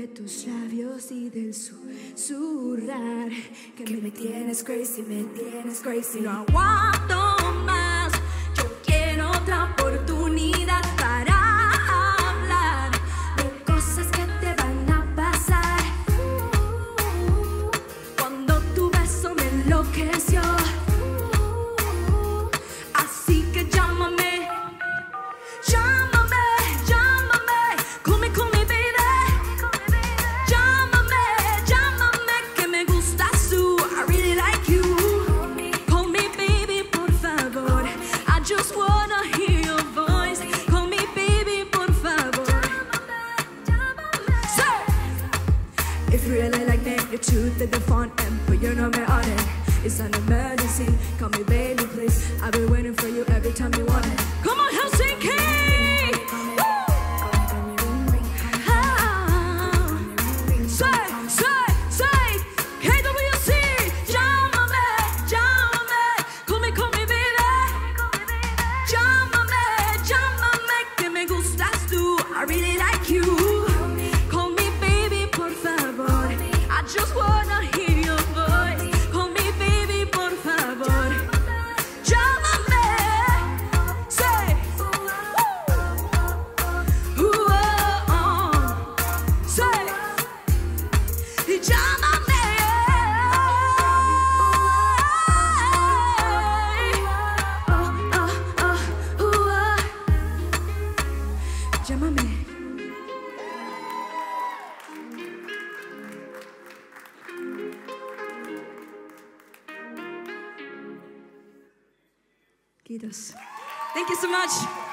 tus labios y del susurrar que me tienes crazy, me tienes crazy. No aguanto más, yo quiero otra oportunidad para hablar de cosas que te van a pasar. Cuando tu beso me enloqueció, así que llámame, llámame, llámame, call me baby, llámame, llámame, que me gustas tú, I really like you. Call me baby, por favor, I just wanna hear your voice. Call me baby, por favor. So, if you really like me, you choose the phone and put your number on it. It's an emergency, call me baby please, I've been waiting for you every time you want it. Come on Helsinki! Say, KWC! Llámame, llámame, call me baby. Llámame, llámame, que me gustas tú, I really like you. Call me baby, por favor, I just wanna hear your voice. Call me baby, por favor. Llámame, say, say, llámame, llámame. Kiitos. Thank you so much.